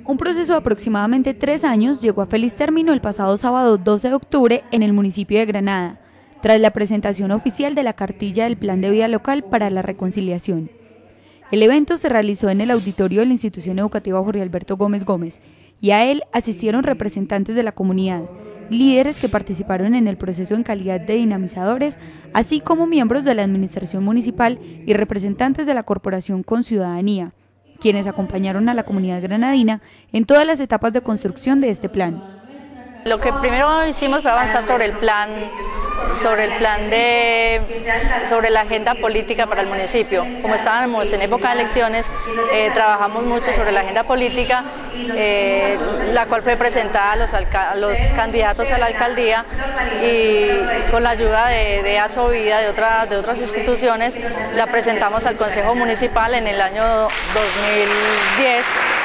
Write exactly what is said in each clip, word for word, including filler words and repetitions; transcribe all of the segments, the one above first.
Un proceso de aproximadamente tres años llegó a feliz término el pasado sábado doce de octubre en el municipio de Granada, tras la presentación oficial de la cartilla del Plan de Vida Local para la Reconciliación. El evento se realizó en el auditorio de la institución educativa Jorge Alberto Gómez Gómez y a él asistieron representantes de la comunidad, líderes que participaron en el proceso en calidad de dinamizadores, así como miembros de la administración municipal y representantes de la corporación Con Ciudadanía, quienes acompañaron a la comunidad granadina en todas las etapas de construcción de este plan. Lo que primero hicimos fue avanzar sobre el plan, sobre el plan de, sobre la agenda política para el municipio. Como estábamos en época de elecciones, eh, trabajamos mucho sobre la agenda política, eh, la cual fue presentada a los, a los candidatos a la alcaldía y con la ayuda de, de ASOVIDA, de, otra, de otras instituciones, la presentamos al Consejo Municipal en el año dos mil diez.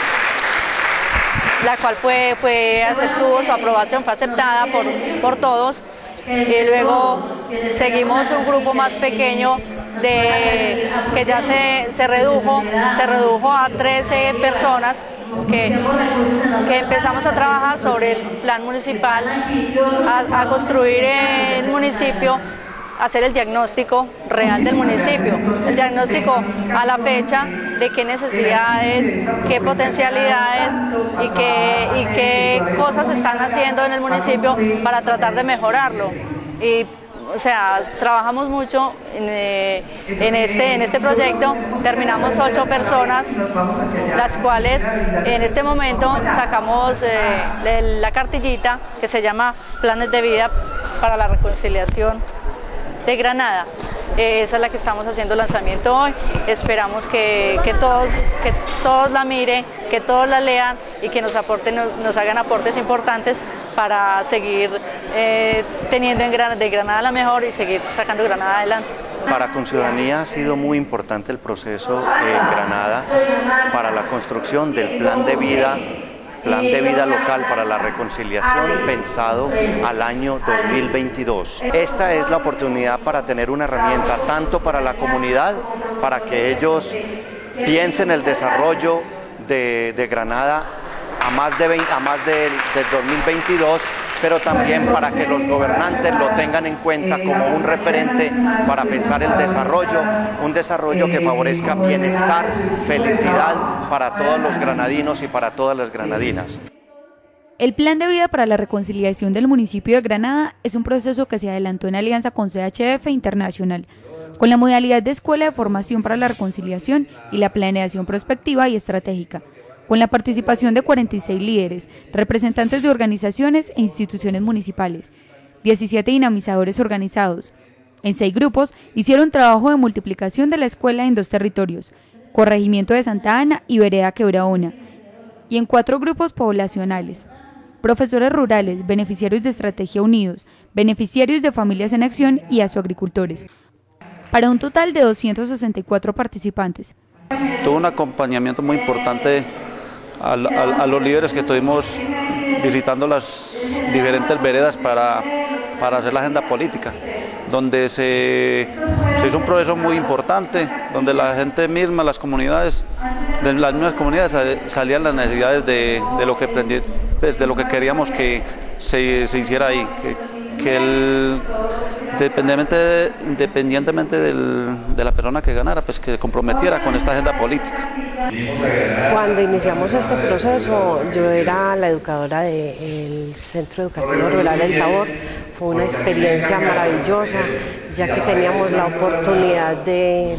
La cual fue, fue tuvo su aprobación, fue aceptada por, por todos, y luego seguimos un grupo más pequeño de, que ya se, se, redujo, se redujo a trece personas que, que empezamos a trabajar sobre el plan municipal, a, a construir el municipio, hacer el diagnóstico real del municipio, el diagnóstico a la fecha de qué necesidades, qué potencialidades y qué, y qué cosas se están haciendo en el municipio para tratar de mejorarlo. Y, o sea, trabajamos mucho en, eh, en, este, en este proyecto, terminamos ocho personas, las cuales en este momento sacamos eh, la cartillita que se llama Planes de Vida para la Reconciliación de Granada. Eh, esa es la que estamos haciendo lanzamiento hoy. Esperamos que, que, todos, que todos la miren, que todos la lean y que nos aporten, nos, nos hagan aportes importantes para seguir eh, teniendo en Granada, de Granada la mejor y seguir sacando Granada adelante. Para Con Ciudadanía ha sido muy importante el proceso en Granada para la construcción del plan de vida Plan de Vida Local para la Reconciliación pensado al año dos mil veintidós. Esta es la oportunidad para tener una herramienta tanto para la comunidad, para que ellos piensen el desarrollo de, de Granada a más, de veinte, a más del, del dos mil veintidós, pero también para que los gobernantes lo tengan en cuenta como un referente para pensar el desarrollo, un desarrollo que favorezca bienestar, felicidad para todos los granadinos y para todas las granadinas. El Plan de Vida para la Reconciliación del municipio de Granada es un proceso que se adelantó en alianza con C H F Internacional, con la modalidad de Escuela de Formación para la Reconciliación y la Planeación Prospectiva y Estratégica, con la participación de cuarenta y seis líderes, representantes de organizaciones e instituciones municipales, diecisiete dinamizadores organizados. En seis grupos hicieron trabajo de multiplicación de la escuela en dos territorios, Corregimiento de Santa Ana y Vereda Quebraona, y en cuatro grupos poblacionales, profesores rurales, beneficiarios de Estrategia Unidos, beneficiarios de Familias en Acción y asoagricultores, para un total de doscientos sesenta y cuatro participantes. Tuvo un acompañamiento muy importante A, a, a los líderes que estuvimos visitando las diferentes veredas para, para hacer la agenda política, donde se, se hizo un proceso muy importante, donde la gente misma, las comunidades, de las mismas comunidades salían las necesidades de, de, lo, que, pues, de lo que queríamos que se, se hiciera ahí, que, que el, independientemente, independientemente del, de la persona que ganara, pues que se comprometiera con esta agenda política. Cuando iniciamos este proceso, yo era la educadora del Centro Educativo Rural del Tabor. Fue una experiencia maravillosa, ya que teníamos la oportunidad de,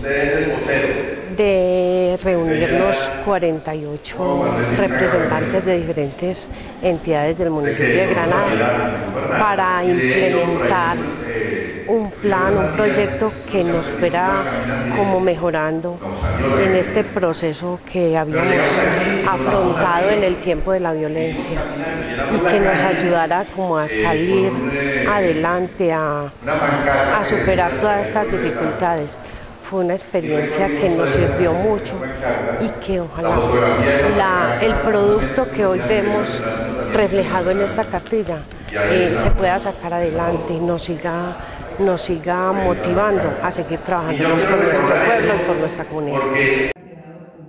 de reunirnos cuarenta y ocho representantes de diferentes entidades del municipio de Granada para implementar un plan, un proyecto que nos fuera como mejorando en este proceso que habíamos afrontado en el tiempo de la violencia y que nos ayudara como a salir adelante, a, a superar todas estas dificultades. Fue una experiencia que nos sirvió mucho y que ojalá la, el producto que hoy vemos reflejado en esta cartilla eh, se pueda sacar adelante y nos siga nos siga motivando a seguir trabajando más por nuestro pueblo y por nuestra comunidad.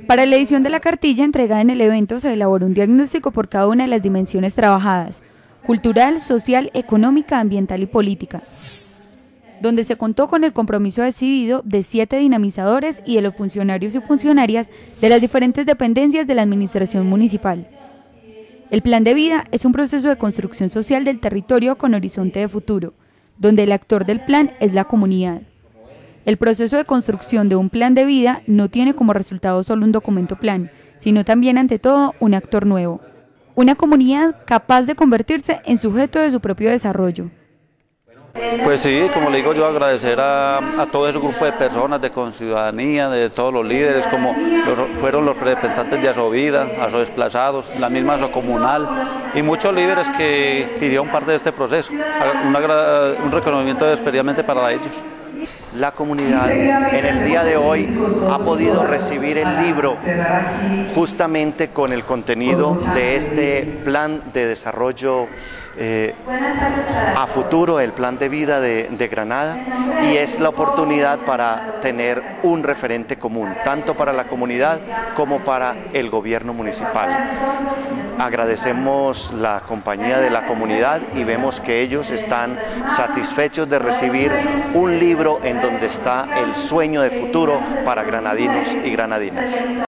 Para la edición de la cartilla entregada en el evento se elaboró un diagnóstico por cada una de las dimensiones trabajadas: cultural, social, económica, ambiental y política, donde se contó con el compromiso decidido de siete dinamizadores y de los funcionarios y funcionarias de las diferentes dependencias de la administración municipal. El plan de vida es un proceso de construcción social del territorio con horizonte de futuro, donde el actor del plan es la comunidad. El proceso de construcción de un plan de vida no tiene como resultado solo un documento plan, sino también ante todo un actor nuevo, una comunidad capaz de convertirse en sujeto de su propio desarrollo. Pues sí, como le digo yo, agradecer a, a todo ese grupo de personas, de Conciudadanía, de todos los líderes, como los, fueron los representantes de Asovida, Asodesplazados, la misma Asocomunal y muchos líderes que, que hicieron parte de este proceso. Una, un reconocimiento especialmente para ellos. La comunidad en el día de hoy ha podido recibir el libro justamente con el contenido de este plan de desarrollo eh, a futuro, el plan de vida de, de Granada, y es la oportunidad para tener un referente común, tanto para la comunidad como para el gobierno municipal. Agradecemos la compañía de la comunidad y vemos que ellos están satisfechos de recibir un libro en donde está el sueño de futuro para granadinos y granadinas.